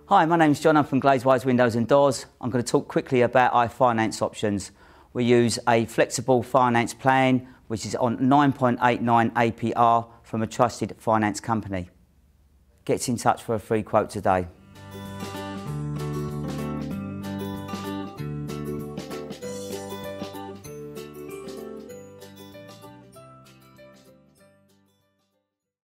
Hi, my name's John. I'm from Glazewise Windows and Doors. I'm going to talk quickly about our finance options. We use a flexible finance plan which is on 9.89 APR from a trusted finance company. Get in touch for a free quote today.